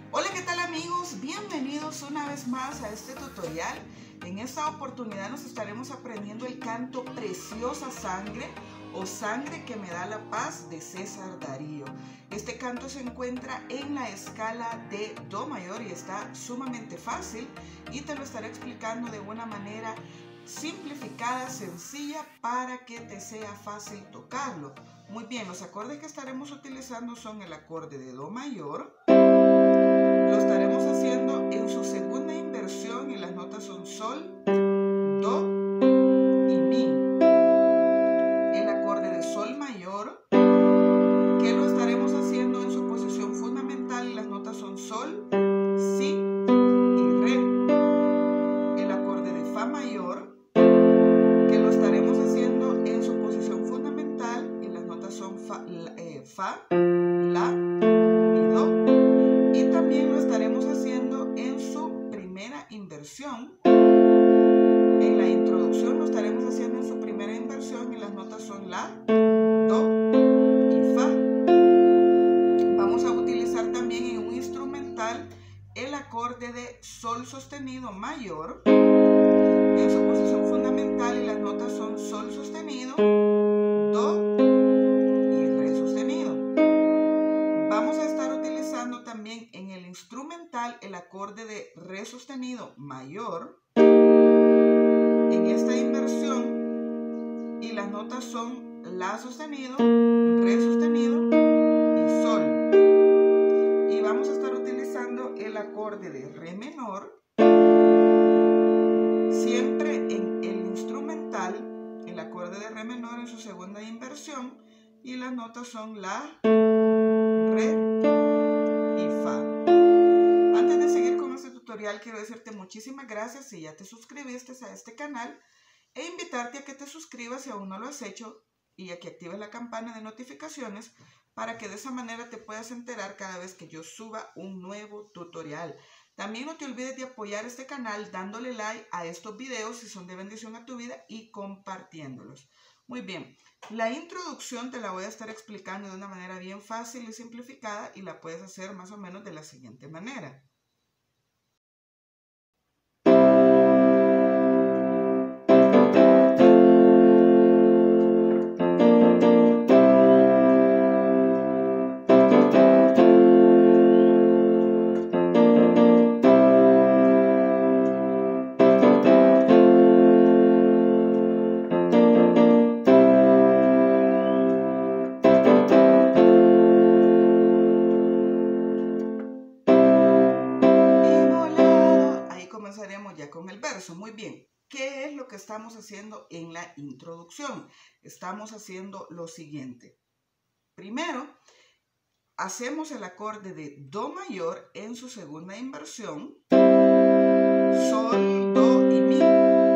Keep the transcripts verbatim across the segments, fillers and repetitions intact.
Hola, ¿qué tal amigos? Bienvenidos una vez más a este tutorial. En esta oportunidad nos estaremos aprendiendo el canto Preciosa Sangre o Sangre que me da la paz de César Darío. Este canto se encuentra en la escala de Do mayor y está sumamente fácil y te lo estaré explicando de una manera simplificada, sencilla, para que te sea fácil tocarlo. Muy bien, los acordes que estaremos utilizando son el acorde de Do mayor. Lo estaremos haciendo en su segunda inversión y las notas son Sol, Do y Mi. El acorde de Sol mayor, que lo estaremos haciendo en su posición fundamental y las notas son Sol, Si y Re. El acorde de Fa mayor, que lo estaremos haciendo en su posición fundamental y las notas son Fa, eh, fa La y Do. Y también lo estaremos haciendo en su primera inversión. En la introducción lo estaremos haciendo en su primera inversión y las notas son La, Do y Fa. Vamos a utilizar también en un instrumental el acorde de Sol sostenido mayor en su posición fundamental y las notas son Sol sostenido, Do y Re sostenido. Vamos a estar utilizando también en el instrumental el acorde de Re sostenido mayor en esta inversión y las notas son La sostenido, Re sostenido y Sol. Y vamos a estar utilizando el acorde de Re menor siempre en el instrumental, el acorde de Re menor en su segunda inversión y las notas son La, Re y Fa. Antes de seguir con este tutorial, quiero decirte muchísimas gracias si ya te suscribiste a este canal e invitarte a que te suscribas si aún no lo has hecho y a que actives la campana de notificaciones para que de esa manera te puedas enterar cada vez que yo suba un nuevo tutorial. También no te olvides de apoyar este canal dándole like a estos videos si son de bendición a tu vida y compartiéndolos. Muy bien, la introducción te la voy a estar explicando de una manera bien fácil y simplificada y la puedes hacer más o menos de la siguiente manera. Comenzaremos ya con el verso. Muy bien, ¿qué es lo que estamos haciendo en la introducción? Estamos haciendo lo siguiente. Primero, hacemos el acorde de Do mayor en su segunda inversión, Sol, Do y Mi,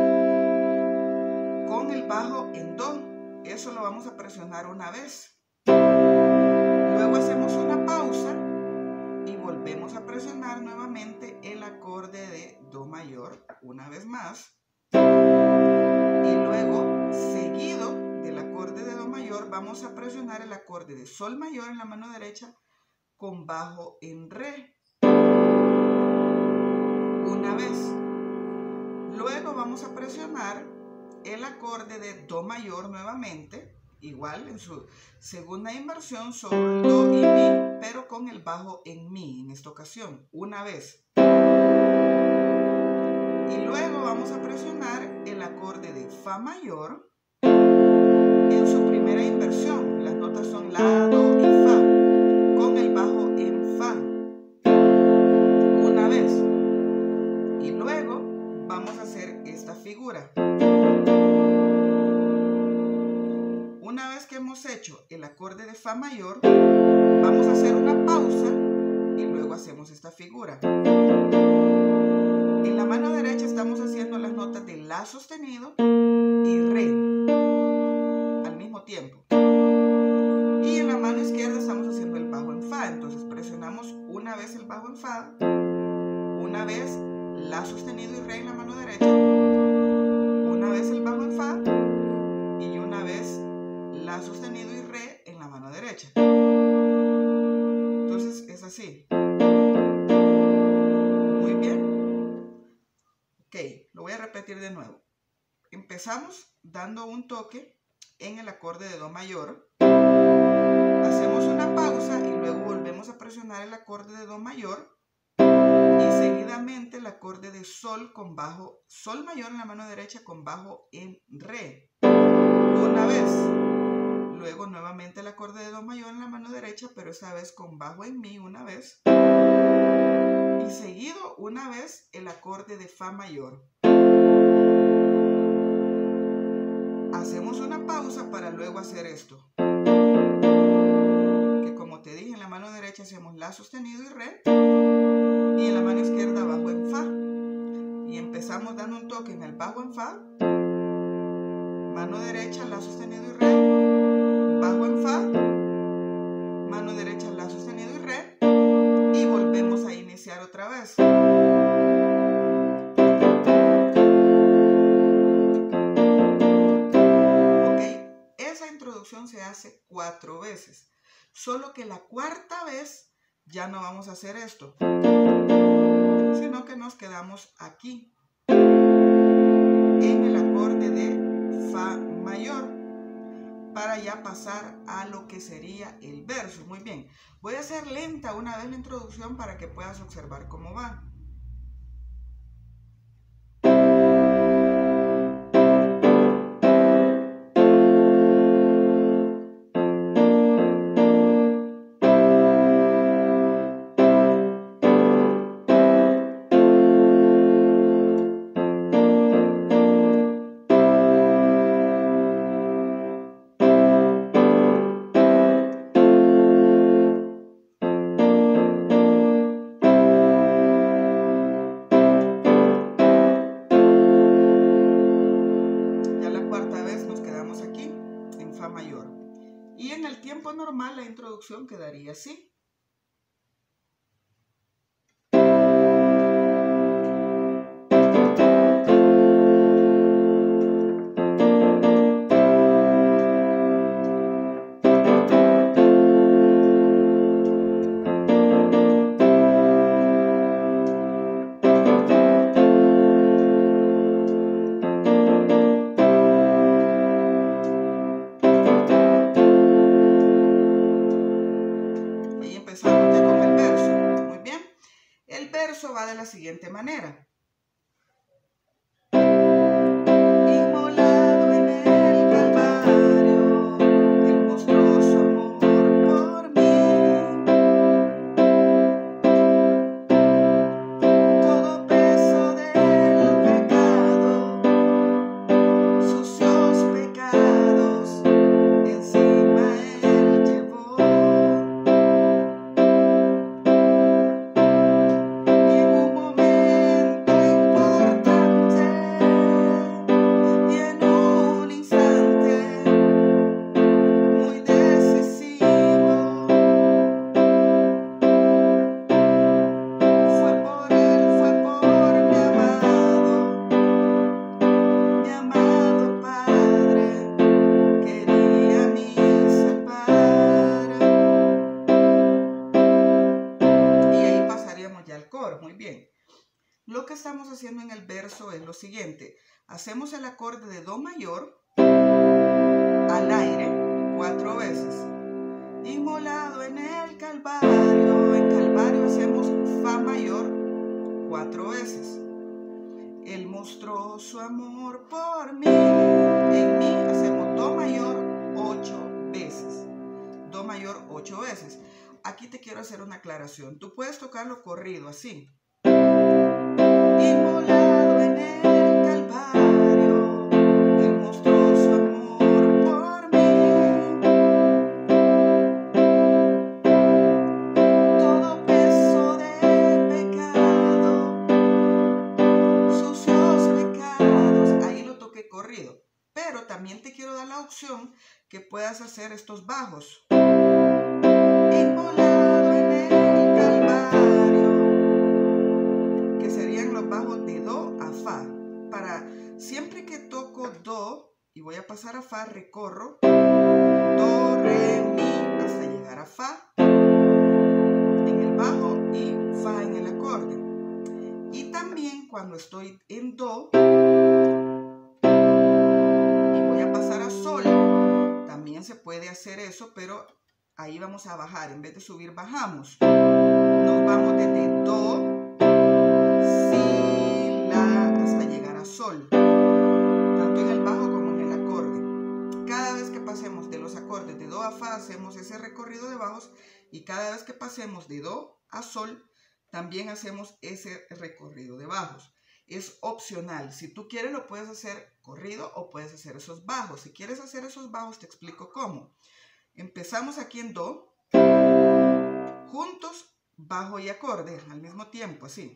con el bajo en Do. Eso lo vamos a presionar una vez. Luego hacemos una pausa y volvemos a presionar nuevamente el acorde de Do mayor una vez más. Y luego, seguido del acorde de Do mayor, vamos a presionar el acorde de Sol mayor en la mano derecha con bajo en Re una vez. Luego vamos a presionar el acorde de Do mayor nuevamente, igual en su segunda inversión, Sol, Do y Mi, pero con el bajo en Mi en esta ocasión, una vez. Y luego vamos a presionar el acorde de Fa mayor en su primera inversión. Las notas son La, Do y Fa, con el bajo en Fa, una vez. Y luego vamos a hacer esta figura. Una vez que hemos hecho el acorde de Fa mayor, vamos a hacer una pausa y luego hacemos esta figura. En la mano derecha estamos haciendo las notas de La sostenido y Re al mismo tiempo. Y en la mano izquierda estamos haciendo el bajo en Fa. Entonces presionamos una vez el bajo en Fa, una vez La sostenido y Re en la mano derecha, una vez el bajo en Fa y una vez La sostenido y Re en la mano derecha. Entonces es así. Ok, lo voy a repetir de nuevo. Empezamos dando un toque en el acorde de Do mayor. Hacemos una pausa y luego volvemos a presionar el acorde de Do mayor. Y seguidamente el acorde de Sol con bajo, Sol mayor en la mano derecha con bajo en Re. Una vez. Luego nuevamente el acorde de Do mayor en la mano derecha, pero esa vez con bajo en Mi una vez. Y seguido una vez el acorde de Fa mayor. Hacemos una pausa para luego hacer esto. Que como te dije, en la mano derecha hacemos La sostenido y Re. Y en la mano izquierda bajo en Fa. Y empezamos dando un toque en el bajo en Fa. Mano derecha, La sostenido y Re. Bajo en Fa. Mano derecha, La sostenido y Re. Y volvemos a iniciar otra vez. Introducción se hace cuatro veces, solo que la cuarta vez ya no vamos a hacer esto, sino que nos quedamos aquí en el acorde de Fa mayor para ya pasar a lo que sería el verso. Muy bien, voy a hacer lenta una vez la introducción para que puedas observar cómo va. Y en el tiempo normal la introducción quedaría así. Va de la siguiente manera. Inmolado en el Calvario, Él mostró su amor por mí. Todo peso del pecado, sucios pecados, encima Él llevó. Muy bien, lo que estamos haciendo en el verso es lo siguiente: hacemos el acorde de Do mayor al aire cuatro veces. Inmolado en el Calvario, en Calvario hacemos Fa mayor cuatro veces. Él mostró su amor por mí. En Mi hacemos Do mayor ocho veces. Do mayor ocho veces. Aquí te quiero hacer una aclaración. Tú puedes tocarlo corrido, así. Inmolado en el Calvario, Él mostró su amor por mí. Todo peso de pecado, sucios pecados. Ahí lo toqué corrido. Pero también te quiero dar la opción que puedas hacer estos bajos. Inmolado en el Calvario, que serían los bajos de Do a Fa. Para siempre que toco Do y voy a pasar a Fa, recorro Do, Re, Mi hasta llegar a Fa en el bajo y Fa en el acorde. Y también cuando estoy en do y voy a pasar a sol, también se puede hacer eso, pero ahí vamos a bajar. En vez de subir, bajamos. Nos vamos desde do, si, la, hasta llegar a sol, tanto en el bajo como en el acorde. Cada vez que pasemos de los acordes de do a fa, hacemos ese recorrido de bajos, y cada vez que pasemos de do a sol, también hacemos ese recorrido de bajos. Es opcional. Si tú quieres, lo puedes hacer corrido o puedes hacer esos bajos. Si quieres hacer esos bajos, te explico cómo. Empezamos aquí en do, juntos, bajo y acorde, al mismo tiempo, así.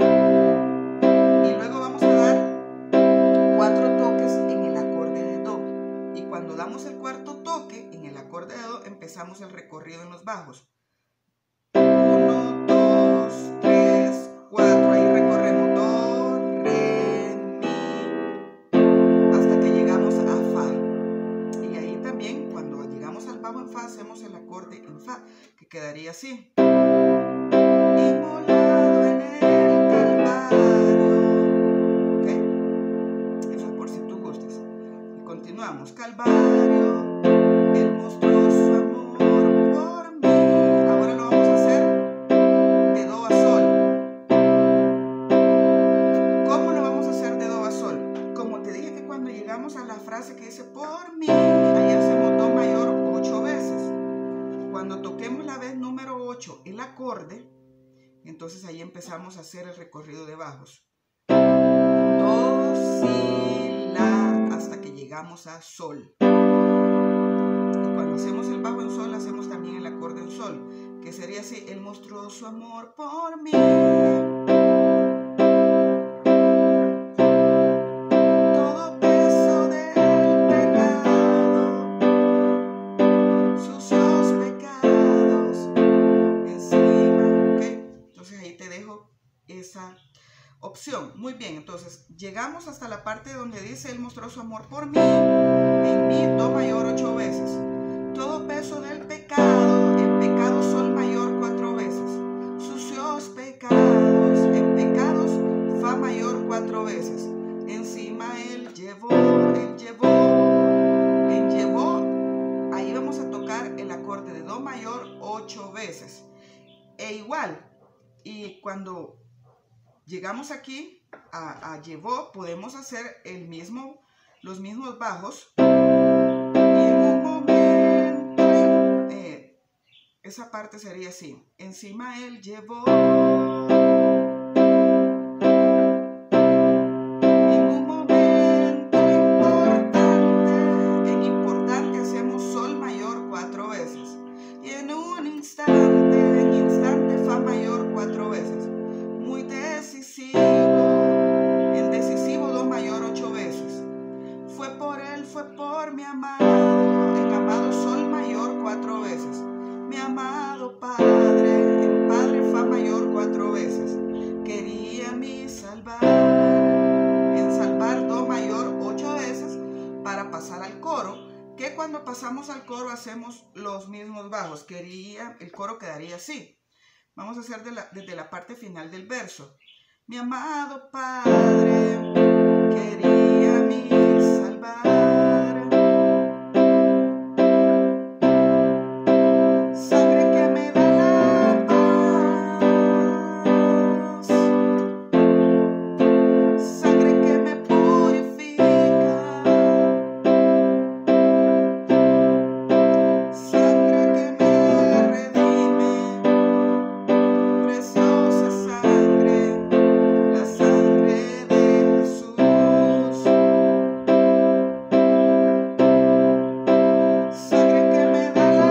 Y luego vamos a dar cuatro toques en el acorde de do. Y cuando damos el cuarto toque en el acorde de do, empezamos el recorrido en los bajos. uno, dos, tres, cuatro. Ahí recorremos do, re, mi, hasta que llegamos a fa. Y ahí también, cuando llegamos al bajo en fa, hacemos el acorde en fa, que quedaría así. Inmolado en el Calvario. ¿Ok? Eso es por si tú gustas. Y continuamos. Calvario, Él mostró su amor por mí. Ahora lo vamos a hacer de do a sol. ¿Cómo lo vamos a hacer de do a sol? Como te dije que cuando llegamos a la frase que dice por mí, ahí hacemos do mayor ocho veces. Cuando toquemos la vez número ocho, el acorde, entonces ahí empezamos a hacer el recorrido de bajos. Do, si, la, hasta que llegamos a sol. Y cuando hacemos el bajo en sol, hacemos también el acorde en sol, que sería así: Él mostró su amor por mí. Todo peso del pecado, sucios pecados, encima. ¿Ok? Entonces ahí te dejo esa opción. Muy bien, entonces llegamos hasta la parte donde dice Él mostró su amor por mí. En mi, do mayor ocho veces. Todo peso del pecado, en pecado, sol mayor cuatro veces. Sucios pecados, en pecados, fa mayor cuatro veces. Encima Él llevó, Él llevó, en llevó, ahí vamos a tocar el acorde de do mayor ocho veces. E igual, y cuando llegamos aquí a, a llevó, podemos hacer el mismo, los mismos bajos. Y en un momento, eh, esa parte sería así: encima Él llevó. En un momento importante, en importante hacemos sol mayor cuatro veces. Y en un instante, en instante, fa mayor cuatro veces. Muy decisivo, en decisivo, do mayor ocho veces. Fue por Él, fue por mi amado, en amado, sol mayor cuatro veces. Mi amado Padre, en Padre, fa mayor cuatro veces. Quería mi salvar, en salvar, do mayor ocho veces, para pasar al coro, que cuando pasamos al coro hacemos los mismos bajos. Quería, el coro quedaría así. Vamos a hacer de la, desde la parte final del verso. Mi amado Padre, quería mi salvar. Sangre que me da la paz. Sangre que me purifica. Sangre que me redime. Preciosa sangre, la sangre de Jesús. Sangre que me da la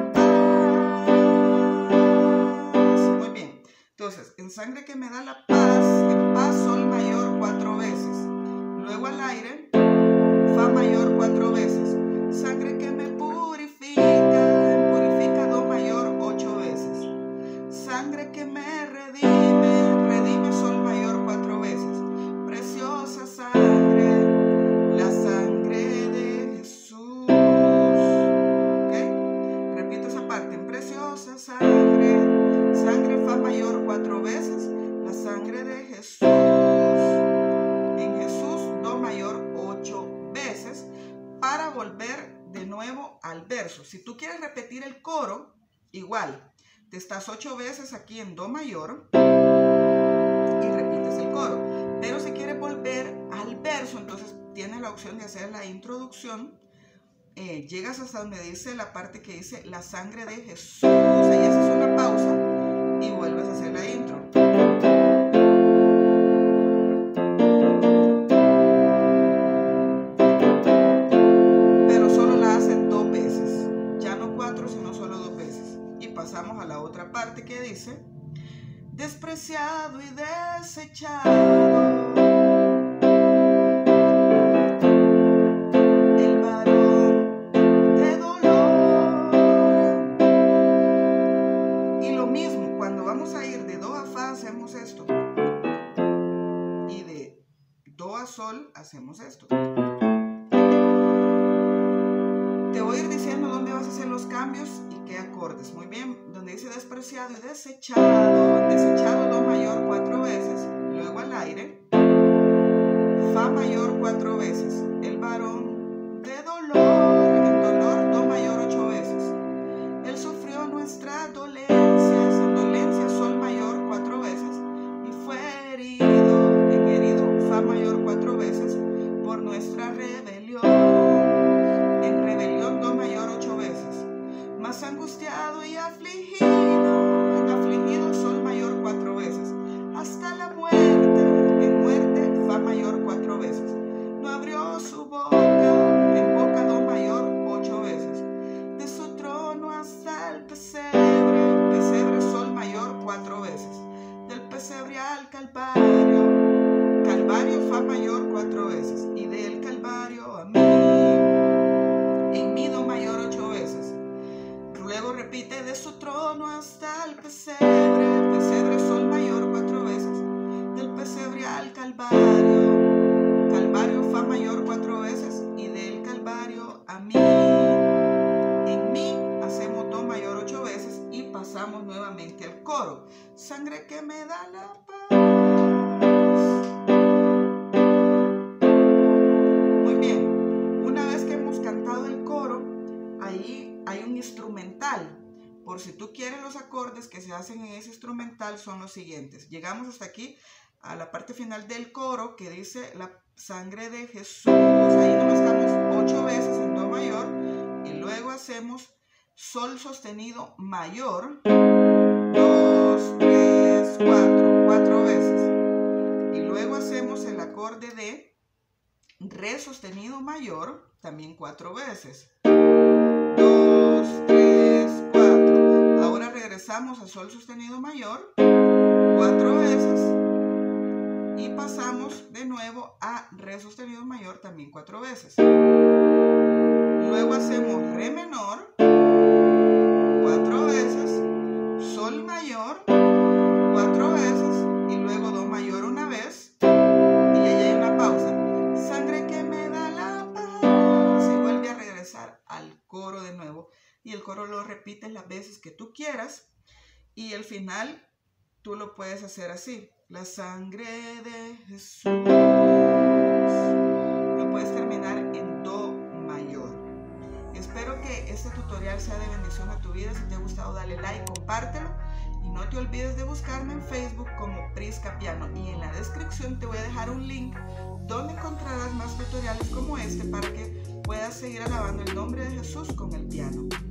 paz. Muy bien. Entonces, en sangre que me da la paz, en paz, sol mayor cuatro veces. Luego al aire, fa mayor cuatro veces. Sangre que me purifica, purifica, do mayor ocho veces. Sangre que me redime, redime, sol mayor cuatro veces. Preciosa sangre, la sangre de Jesús. ¿Ok? Repito esa parte. Preciosa sangre, sangre, fa mayor cuatro veces. La sangre al verso. Si tú quieres repetir el coro, igual, te estás ocho veces aquí en do mayor y repites el coro. Pero si quieres volver al verso, entonces tienes la opción de hacer la introducción. Eh, llegas hasta donde dice la parte que dice la sangre de Jesús. Ahí haces una pausa y vuelves a hacer la intro. Pero solo la haces dos veces. Ya no cuatro, sino solo dos veces. Y pasamos a la otra parte que dice: despreciado y desechado, sol, hacemos esto. Te voy a ir diciendo dónde vas a hacer los cambios y qué acordes. Muy bien, donde dice despreciado y desechado, desechado do mayor cuatro veces, luego al aire, fa mayor cuatro veces, el varón de dolor, en dolor do mayor ocho veces, él sufrió nuestras dolencias, en dolencias sol mayor cuatro veces, y fue herido, en herido fa mayor cuatro veces, por nuestra rebelión, en rebelión do mayor ocho veces, más angustiado y afligido, en afligido sol mayor cuatro veces, hasta la muerte, en muerte fa mayor cuatro veces, no abrió su boca, en boca do mayor ocho veces, de su trono hasta el pesebre, pesebre sol mayor cuatro veces, del pesebre al calvario, Calvario fa mayor cuatro veces, y del Calvario a mí, en mi do mayor ocho veces. Luego repite de su trono hasta el pesebre, pesebre sol mayor cuatro veces, del pesebre al Calvario, Calvario fa mayor cuatro veces, y del Calvario a mí, en mí hacemos do mayor ocho veces y pasamos nuevamente al coro. Sangre que me da la paz. Hay un instrumental. Por si tú quieres, los acordes que se hacen en ese instrumental son los siguientes. Llegamos hasta aquí a la parte final del coro que dice la sangre de Jesús. Ahí nos estamos ocho veces en do mayor y luego hacemos sol sostenido mayor, dos, tres, cuatro, cuatro veces. Y luego hacemos el acorde de re sostenido mayor, también cuatro veces. dos, tres, cuatro. Ahora regresamos a sol sostenido mayor cuatro veces y pasamos de nuevo a re sostenido mayor también cuatro veces. Luego hacemos re menor cuatro veces, sol mayor cuatro veces y luego do mayor una vez y ahí hay una pausa. Sangre que me da la paz y vuelve a regresar al coro de nuevo, y el coro lo repites las veces que tú quieras, y el final tú lo puedes hacer así: la sangre de Jesús. Lo puedes terminar en do mayor. Espero que este tutorial sea de bendición a tu vida. Si te ha gustado, dale like, compártelo y no te olvides de buscarme en Facebook como Prisca Piano, y en la descripción te voy a dejar un link donde encontrarás más tutoriales como este para que puedas seguir alabando el nombre de Jesús con el piano.